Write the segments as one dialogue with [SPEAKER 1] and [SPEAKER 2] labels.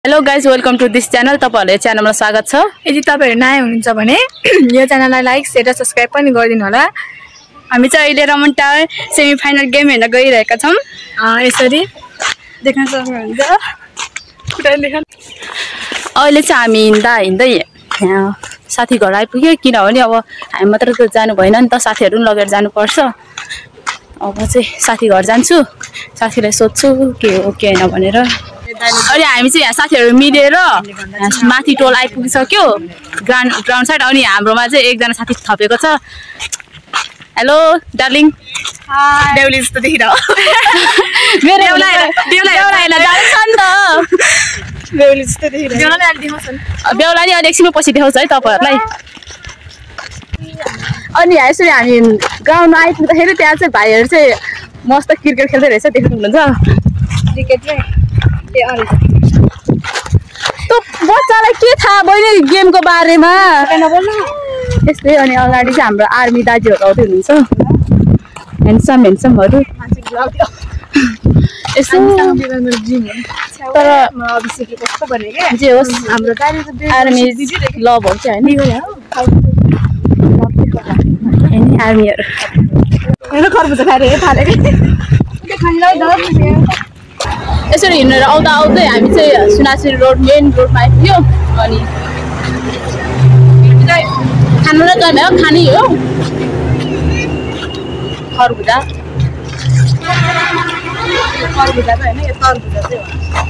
[SPEAKER 1] Hello guys welcome to this channel. तपाईहरुले च्यानलमा स्वागत छ।
[SPEAKER 2] यदि तपाईहरु नयाँ हुनुहुन्छ भने यो च्यानललाई लाइक शेयर र सब्स्क्राइब पनि गरिदिनु होला।
[SPEAKER 1] हामी चाहिँ अहिले Raman tower semi final game हेर्न गइरहेका छौं।
[SPEAKER 2] यसरी देख्न सक्नुहुन्छ।
[SPEAKER 1] अहिले चाहिँ हामी हिँड्दै यहाँ साथी घर आइपुग्यो, किनभने अब हामी मात्र त जानु भएन नि त, साथीहरु पनि लगेर जानुपर्छ। अब चाहिँ साथी घर जान्छु, साथीलाई सोध्छु के हो के हैन भनेर। अनि हामी चाहिँ यहाँ साथीहरु मिलेर माथि टोल आइपुगिसक्यो, ग्राउन्ड साइड। अनि हाम्रोमा चाहिँ एकजना साथी थपेको छ। Hello darling.
[SPEAKER 2] हाय देउली जस्तो देखिरह।
[SPEAKER 1] मेरो बेउला जान्छ नि त।
[SPEAKER 2] देउली जस्तो देखिरह। बेउलाले अलि देखाउँछ नि।
[SPEAKER 1] बेउला नि एकछिनमा पछि देखाउँछ है तपाईहरुलाई। अनि यसरी हामी ग्राउन्डमा आइपुग्दाखेरि त्यहाँ चाहिँ भाइहरु चाहिँ मस्त क्रिकेट खेल्दै रहेछ, देख्नुहुन्छ।
[SPEAKER 2] क्रिकेट रे
[SPEAKER 1] त्यो बच्चालाई के थाहा बहिनी गेमको बारेमा यस्तै। अनि अगाडि चाहिँ हाम्रो आर्मी दाजुहरु आउँदै हुनुहुन्छ, ह्यान्डसमहरु यसो। तर
[SPEAKER 2] कस्तो भने के
[SPEAKER 1] जे होस्
[SPEAKER 2] हाम्रो दाजुले
[SPEAKER 1] आर्मी लभ हो क्या हैन, आर्मीहरु
[SPEAKER 2] हैन खरबुजा खाएर थालेको
[SPEAKER 1] यसरी हिँडेर आउँदा आउँदै हामी चाहिँ सुनासरी रोड मेन रोडमा आइपुग्यो। अनि खानु र जाने हो, खाने हो खरबुजा।
[SPEAKER 2] खरबुजा त हैन, यो तरबुजा चाहिँ हो।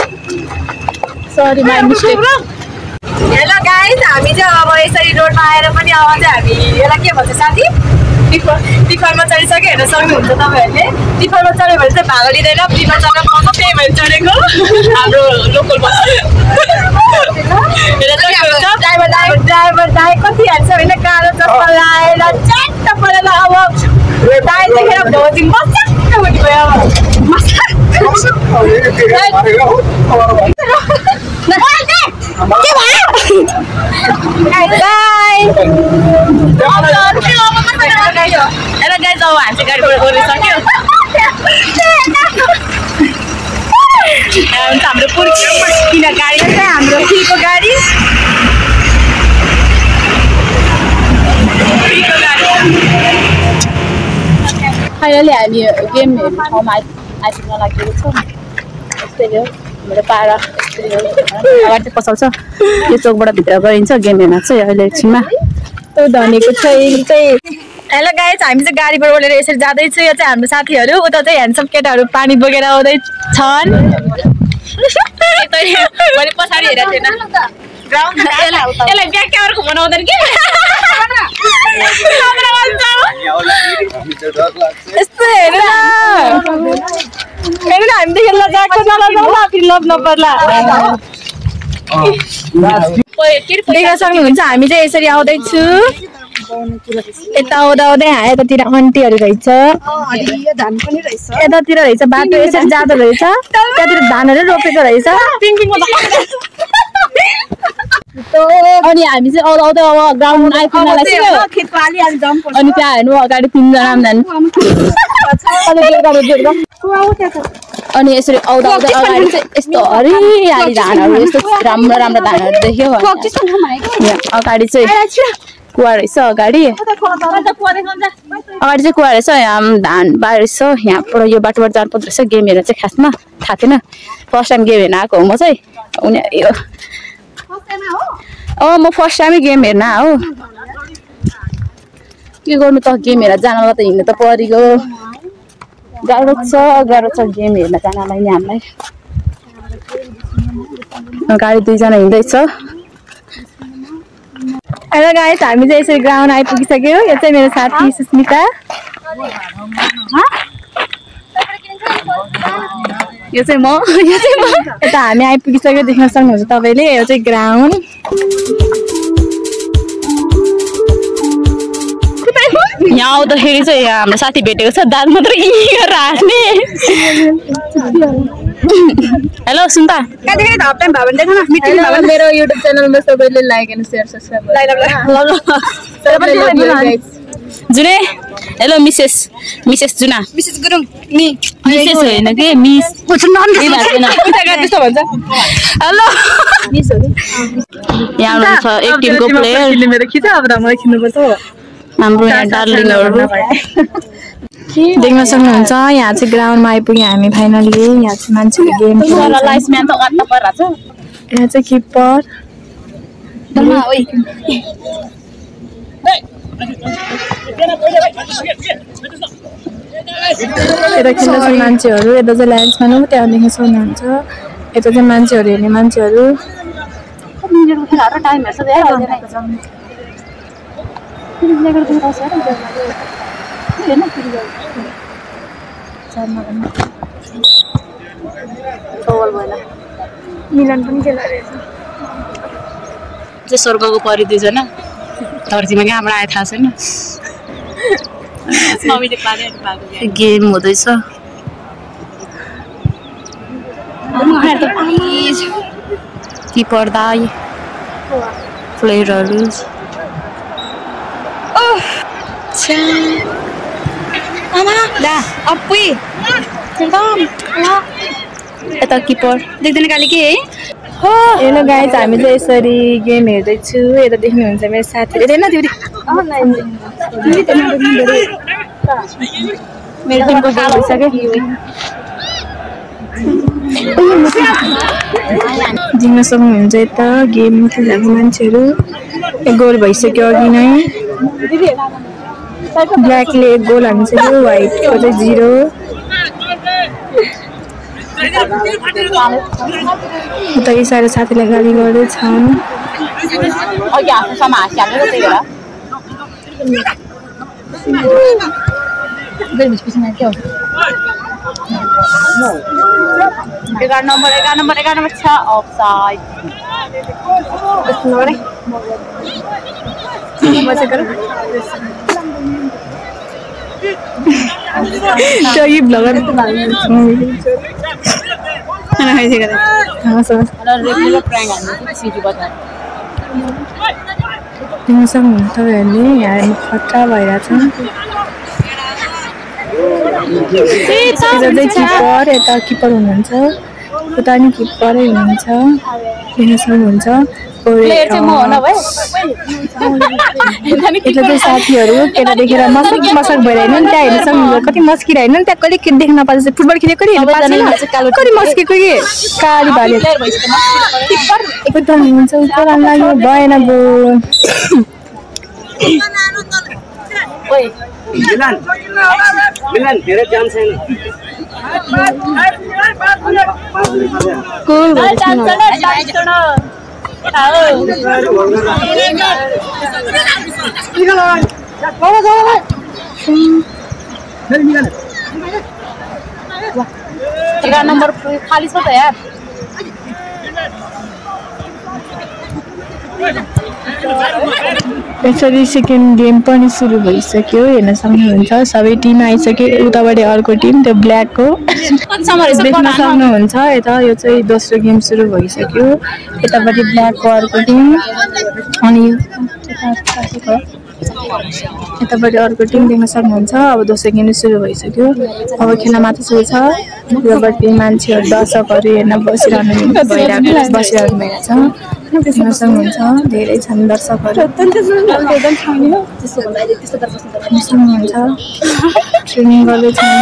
[SPEAKER 1] Sorry my mistake.
[SPEAKER 2] Hello guys, हामी चाहिँ अब यसरी रोडमा आएर पनि अब चाहिँ हामी यसलाई के भन्छ साथी टिफरमा चढिसक्यो। हेर्न सक्नुहुन्छ तपाईहरुले। टिफरमा चढ्यो भने चाहिँ भाग लिँदैन, टिफर चढ्न पाउँछ, त्यही भएर चढेको हाम्रो लोकल बस। ड्राइभर दाइ कति हाल्छ होइन, कालो चस्मा लगाएर च्याट्ट परेर अब दाइ देखेर भोजिङ मस्सक्क उठि भयो।
[SPEAKER 1] हेलो गाइस, अब हामी चाहिँ गाडीबाट गइसक्यो। हाम्रो पुर्खी किन गाडी चाहिँ हाम्रो फ्रीको गाडी। फाइनली हामी गेम हेर्ने ठाउँमा आइपुग्न लागेको छौँ। यस्तै हो हाम्रो पारा, यस्तै हो। अगाडि चाहिँ पसाउँछ, यो चोकबाट भित्र गरिन्छ गेम हेर्न चाहिँ। अहिले एकछिनमा
[SPEAKER 2] त्यो धनीको चाहिँ हेलो गाइस, हामी चाहिँ गाडीबाट ओलेर यसरी जाँदैछु। यो चाहिँ हाम्रो साथीहरू, उता चाहिँ ह्यान्डसम केटाहरू पानी बोकेर आउँदै छन्।
[SPEAKER 1] मैले पछाडि हेरेको थिएन। यसलाई ब्याक क्यामेरा घुमाउनु आउँदैन कि
[SPEAKER 2] यस्तो हेर हामीदेखि लजाएको नलजाउला, फेरि लभ नपर्ला। देख्न सक्नुहुन्छ हामी चाहिँ यसरी आउँदैछु। यता आउँदा आउँदै यतातिर आन्टीहरू रहेछ, यतातिर रहेछ बाटो यसरी जाँदो रहेछ, त्यहाँतिर धानहरू रोपेको रहेछ।
[SPEAKER 1] अनि हामी चाहिँ आउँदा आउँदै अब ग्राउन्ड आइपुग्न लाग्यो। अनि त्यहाँ हेर्नु अगाडि 3 जना अनि यसरी आउँदा आउँदै अगाडि चाहिँ यस्तो हरियाली धानहरू, यस्तो राम्रो राम्रो धानहरू देख्यो। अगाडि चाहिँ कुवा रहेछ, अगाडि चाहिँ कुवा रहेछ, यहाँ धान बार रहेछ। यहाँबाट यो बाटोबाट जानुपर्दो रहेछ गेम हेर्न चाहिँ। खासमा थाहा थिएन, फर्स्ट टाइम गेम हेर्न आएको हो म चाहिँ। म फर्स्ट टाइमै गेम हेर्न हो। के गर्नु त, गेम हेरेर जानलाई त हिँड्नु त परेको। गाह्रो छ गेम हेर्न जानलाई नि हामीलाई। गाडी 2 जना हिँड्दैछ।
[SPEAKER 2] हेलो गाइस, हामी चाहिँ यसरी ग्राउन्ड आइपुगिसक्यो। यो चाहिँ मेरो साथी सुस्मिता,
[SPEAKER 1] यो चाहिँ म।
[SPEAKER 2] यता हामी आइपुगिसक्यो, देख्न सक्नुहुन्छ तपाईँले। यो चाहिँ ग्राउन्ड।
[SPEAKER 1] यहाँ आउँदाखेरि चाहिँ यहाँ हाम्रो साथी भेटेको छ, दाल मात्रै गरेर हाँस्ने। हेलो सुन्ता,
[SPEAKER 2] मेरो युट्युब च्यानलमा सबैले लाइक एन्ड शेयर सब्स्क्राइब
[SPEAKER 1] जुने hello Mrs Juna
[SPEAKER 2] Mrs Gurung नि
[SPEAKER 1] मिसेस होइन के मिस हेलो यहाँ छ एक टिमको प्लेयर हाम्रो यहाँ डार्लिङहरु
[SPEAKER 2] देख्न सक्नुहुन्छ यहाँ चाहिँ ग्राउन्डमा आइपुग्यौँ हामी फाइनली। यहाँ चाहिँ मान्छेले गेम
[SPEAKER 1] लाइट्सम्यान त अत्ता परिरहेछ
[SPEAKER 2] यहाँ चाहिँ किपर यता खेल्न सक्ने मान्छेहरू यता चाहिँ ल्यान्ड्सम्यान हो त्यहाँ देख्न सक्नुहुन्छ। यता चाहिँ मान्छेहरू हेर्ने मान्छेहरू मिलन पनि खेलिरहेछ
[SPEAKER 1] चाहिँ स्वर्गको परि दुईजना धरतीमा कहाँबाट आए थाहा छैन गेम हुँदैछ किपर दाइ प्लेयरहरू यता किपर देख्दैन काली के है
[SPEAKER 2] हेलो गाइज हामी चाहिँ यसरी गेम हेर्दैछु। यता देख्नुहुन्छ मेरो साथी हेर्दैन त्यो मेरो टिमको गोल भइसक्यो जिम्न सक्नुहुन्छ। यता गेम खेलेको मान्छेहरू गोल भइसक्यो अघि नै ब्ल्याकले एक गोल हानिसक्यो व्हाइटको चाहिँ 0 उता इसारे साथीले गाली गर्दैछन्
[SPEAKER 1] एघार नम्बर 6 अफसाइड
[SPEAKER 2] ये ब्लॉगर तपाईँहरूले यहाँ खतरा भइरहेछ। किपर यता किपर हुनुहुन्छ उता नि किपरै हुनुहुन्छ देख्न सक्नुहुन्छ। यता चाहिँ साथीहरू केटा देखेर मसक भइरहेन नि त्यहाँ हेर्न सक्नुहुन्छ कति मस्किरहेन नि त्यहाँ कहिले के देख्न पाउँछ फुटबल खेलेको कहिले कति मस्केको कि काली भाले एकदम हुन्छ ऊपर लाग्यो भएन गोल
[SPEAKER 1] एघार नम्बर खाली छ त यार
[SPEAKER 2] यसरी सेकेन्ड गेम पनि सुरु भइसक्यो हेर्न सक्नुहुन्छ। सबै टिम आइसक्यो उताबाट अर्को टिम त्यो ब्ल्याकको देख्न सक्नुहुन्छ। यता यो चाहिँ दोस्रो गेम सुरु भइसक्यो यतापट्टि ब्ल्याकको अर्को टिम अनि यतापट्टि अर्को टिम देख्न सक्नुहुन्छ। अब दोस्रो गेम सुरु भइसक्यो अब खेल्न मात्र सुरु छ। यतापट्टि मान्छेहरू दर्शकहरू हेर्न बसिरहनु भइरहेको छ देख्न सक्नुहुन्छ धेरै छन् दर्शकहरू ट्रेनिङ गर्दैछन्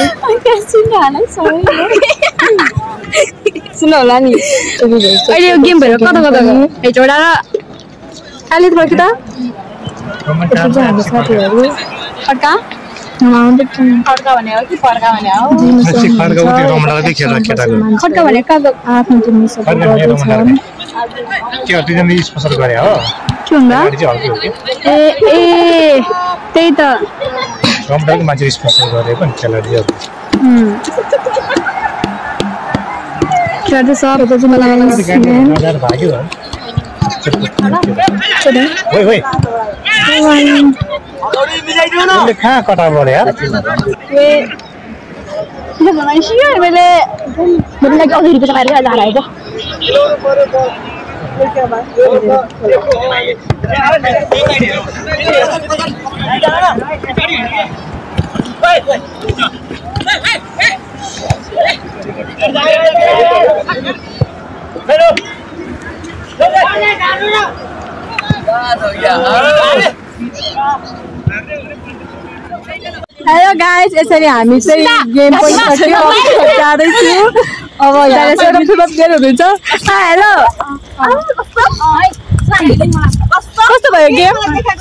[SPEAKER 2] सुन होला नि अहिले यो गेम भएर कता कता हेटोडा र आलित भयो कि त हाम्रो साथीहरू फड्का भने हो कि फड्का भने हो खड्का भने आफ्नो टिमले सपोर्ट गर्दैछन्
[SPEAKER 3] के तिनीले स्पोन्सर गरे हो
[SPEAKER 2] के भन्दा ए त्यही त
[SPEAKER 3] कम्पनीको मान्छे स्पोन्सर गरे पनि खेलाडीहरु
[SPEAKER 2] खेलाडी सब त चाहिँ मलाई
[SPEAKER 3] भाग्यो ओइ ओइ ले कहाँ कटा परे यार
[SPEAKER 1] ए ले बनाइसियो मैले अघि रिपेस गरेर जा आएको
[SPEAKER 2] हेलो गाइस, यसरी हामी चाहिँ गेम पनि सक्यो जाँदैछु। अब यहाँ सेटअप प्लेयर हुनुहुन्छ। हेलो कस्तो भयो गेम?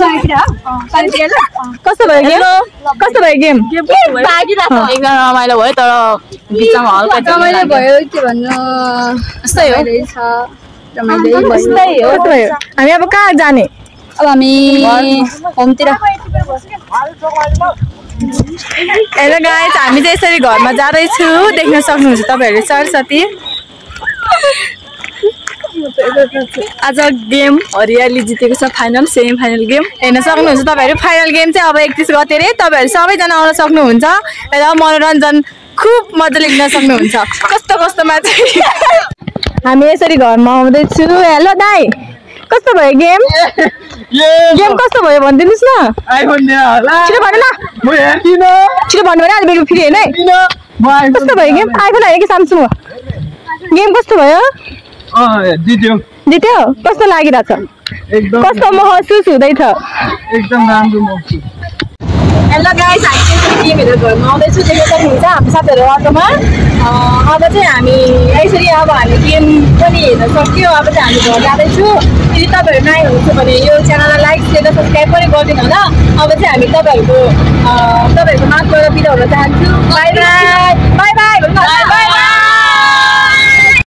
[SPEAKER 2] कस्तो भयो गेम? कस्तो भयो गेम?
[SPEAKER 1] एकदम रमाइलो भयो तर बिचमा हल्का
[SPEAKER 2] रमाइलो भयो के भन्नु,
[SPEAKER 1] यस्तै हो।
[SPEAKER 2] यस्तै हो। हामी अब कहाँ जाने?
[SPEAKER 1] अब हामी होमतिर।
[SPEAKER 2] हेलो गाइस, हामी चाहिँ यसरी घरमा जाँदैछु। देख्न सक्नुहुन्छ तपाईँहरूले सरस्वती। आज गेम हरियाली जितेको छ, फाइनल सेमी फाइनल गेम हेर्न सक्नुहुन्छ तपाईँहरू। फाइनल गेम चाहिँ अब 31 गते रे। तपाईँहरू सबैजना आउन सक्नुहुन्छ र मनोरञ्जन खुब मजाले लिन सक्नुहुन्छ। कस्तो कस्तोमा चाहिँ हामी यसरी घरमा आउँदैछु। हेलो दाइ, कस्तो भयो गेम? गेम कस्तो भयो भनिदिनुहोस् न। छिटो भन्नु न, छिटो भन्नु भने आज बेलुका फेरि होइन है। कस्तो भयो गेम? आइफोन होइन कि सामसुङ हो? गेम कस्तो भयो? जित्यो? कस्तो लागिरहेछ? कस्तो महसुस हुँदैछ?
[SPEAKER 3] एकदम राम्रो महसुस।
[SPEAKER 2] हेलो गाइस, हामी चाहिँ गेम हेरेर घरमा आउँदैछु। देख्न सक्नुहुन्छ हाम्रो साथीहरू अटोमा। अब चाहिँ हामी यसरी अब हामी गेम पनि हेर्न सक्यो। अब चाहिँ हामी घर जाँदैछु। यदि तपाईँहरू नयाँ हुनुहुन्छ भने यो च्यानललाई लाइक सेयर र सब्सक्राइब पनि गरिदिनु होला। अब चाहिँ हामी तपाईँहरूको माथबाट बिदा हुन चाहन्छु। Bye bye bye bye bye by.